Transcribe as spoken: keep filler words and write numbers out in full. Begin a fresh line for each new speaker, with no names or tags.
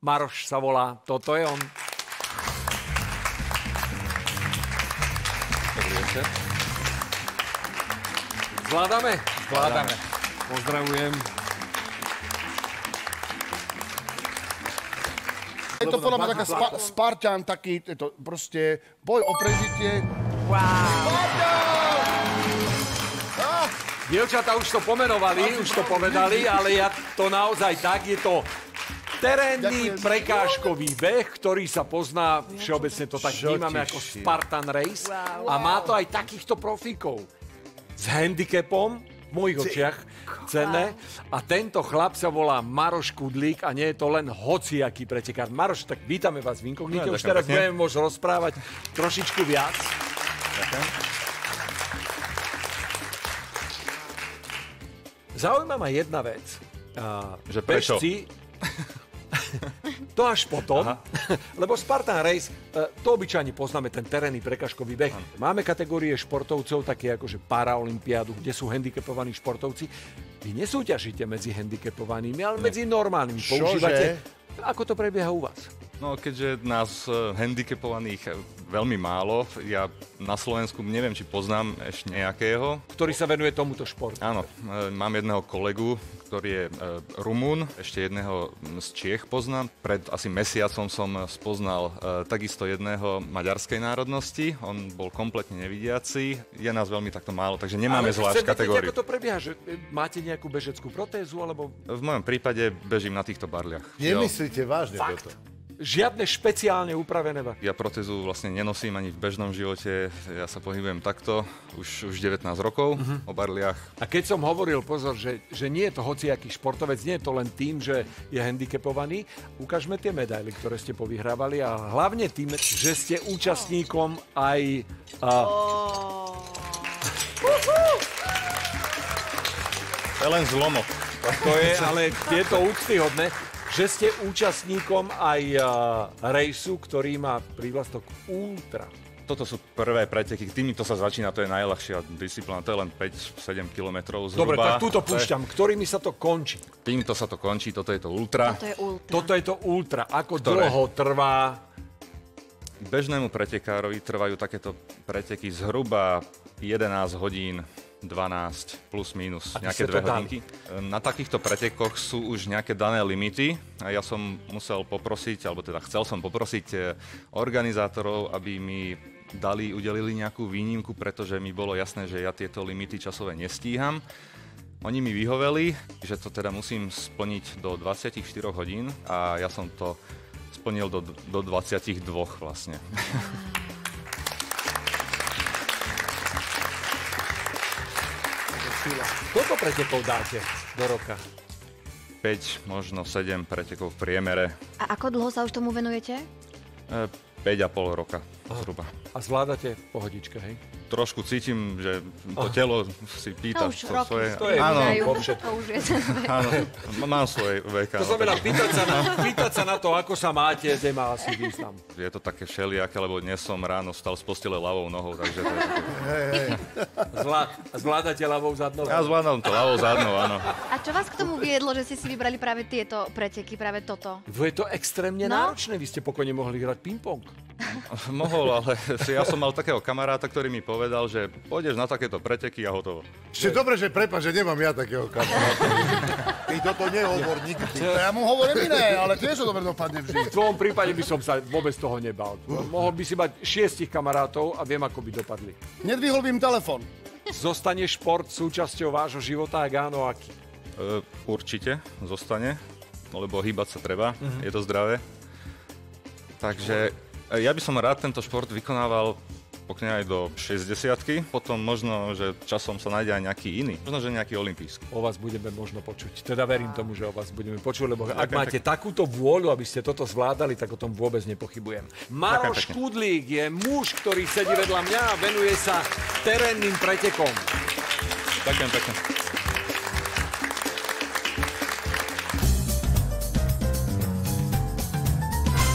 Maroš sa volá, toto je on.
Dobrý večer.
Zvládame?
Zvládame.
Pozdravujem.
Je to podľa mňa taká spa Spartan, taký, je to proste boj o prežitie.
Wow. Ah. Dievčatá už to pomenovali, už to povedali, ale ja to naozaj tak, je to terénny prekážkový beh, ktorý sa pozná, všeobecne to tak vnímame ako Spartan Race. A má to aj takýchto profíkov. S handicapom, v mojich očiach, cenné. A tento chlap sa volá Maroš Kudlík a nie je to len hociaký pretekár. Maroš, tak vítame vás v Inkognite. Už teraz budeme môcť rozprávať trošičku viac. Ďakujem. Zaujíma ma jedna vec. Uh,
že prečo?
Bežci, to až potom, lebo Spartan Race, to obyčajne poznáme, ten terénny prekažkový beh. Máme kategórie športovcov, také ako že Paraolympiádu, kde sú handicapovaní športovci. Vy nesúťažíte medzi handicapovanými, ale medzi normálnymi. Používate. Ako to prebieha u vás?
No, keďže nás handicapovaných veľmi málo, ja na Slovensku neviem, či poznám ešte nejakého.
Ktorý sa venuje tomuto športu.
Áno, mám jedného kolegu, ktorý je Rumún, ešte jedného z Čiech poznám. Pred asi mesiacom som spoznal takisto jedného maďarskej národnosti. On bol kompletne nevidiaci. Je nás veľmi takto málo, takže nemáme zvlášť kategóriu.
Ako to prebieha? Že máte nejakú bežeckú protézu? Alebo...
V mojom prípade bežím na týchto barliach.
Nemyslíte vážne toto?
Žiadne špeciálne upravené bach.
Ja protézu vlastne nenosím ani v bežnom živote. Ja sa pohybujem takto už, už devätnásť rokov uh-huh. o barliach.
A keď som hovoril, pozor, že, že nie je to hociaký športovec, nie je to len tým, že je handicapovaný, ukážme tie medaily, ktoré ste povyhrávali a hlavne tým, že ste účastníkom aj... Uh...
Oh.
To je len zlomok.
To je, ale je to úctyhodné, že ste účastníkom aj uh, rejsu, ktorý má prívlastok Ultra.
Toto sú prvé preteky, týmito sa začína, to je najľahšia disciplína, to je len päť sedem kilometrov zhruba.
Dobre, tak túto púšťam, je... ktorými sa to končí?
Týmto sa to končí, toto je to Ultra.
Toto je Ultra.
Toto je to Ultra. Ako
ktoré...
dlho trvá?
Bežnému pretekárovi trvajú takéto preteky zhruba jedenásť hodín, dvanásť plus minus, nejaké dve hodinky. Na takýchto pretekoch sú už nejaké dané limity a ja som musel poprosiť, alebo teda chcel som poprosiť organizátorov, aby mi dali, udelili nejakú výnimku, pretože mi bolo jasné, že ja tieto limity časové nestíham. Oni mi vyhoveli, že to teda musím splniť do dvadsaťštyri hodín a ja som to splnil do, do dvadsaťdva vlastne.
Koľko pretekov dáte do roka?
päť, možno sedem pretekov v priemere.
A ako dlho sa už tomu venujete?
E, päť a pol roka zhruba.
A zvládate pohodička, hej?
Trošku cítim, že to telo si pýta
no, už
to
roky
svoje.
To je
áno,
to už je ten vek.
Áno, mám svoje veka.
To znamená, pýtať sa, na, pýtať sa na to, ako sa máte, nemá asi význam.
Je to také všelijaké, lebo dnes som ráno stal z postele ľavou nohou, takže to je také...
Hej, hej.
Zvlá, zvládate ľavou zadnou?
Ja zvládam to ľavou zadnou, áno.
A čo vás k tomu viedlo, že ste si vybrali práve tieto preteky, práve toto?
Je to extrémne
No.
náročné, vy ste pokojne mohli hrať ping-pong.
Mohol, ale ja som mal takého kamaráta, ktorý mi povedal, že pôjdeš na takéto preteky a hotovo.
Ešte dobre, že prepáč, že nemám ja takého kamaráta. Ty toto nehovor nikdy. Ja mu hovorím iné, ale tiež to dobre dopadne vždy.
V tvojom prípade by som sa vôbec toho nebal. Mohol by si mať šiestich kamarátov a viem, ako by dopadli.
Nedvihol by im telefon.
Zostane šport súčasťou vášho života, ak áno, aký?
E, určite zostane, lebo hýbať sa treba, mm-hmm. je to zdravé. Takže ja by som rád tento šport vykonával pokne aj do šesťdesiatky, potom možno, že časom sa nájde aj nejaký iný, možno, že nejaký olympijský.
O vás budeme možno počuť. Teda verím tomu, že o vás budeme počuť, lebo ak
Ďakujem
máte
pekne.
takúto vôľu, aby ste toto zvládali, tak o tom vôbec nepochybujem. Maroš
pekne.
Kudlík je muž, ktorý sedí vedľa mňa a venuje sa terénnym pretekom.
Ďakujem pekne.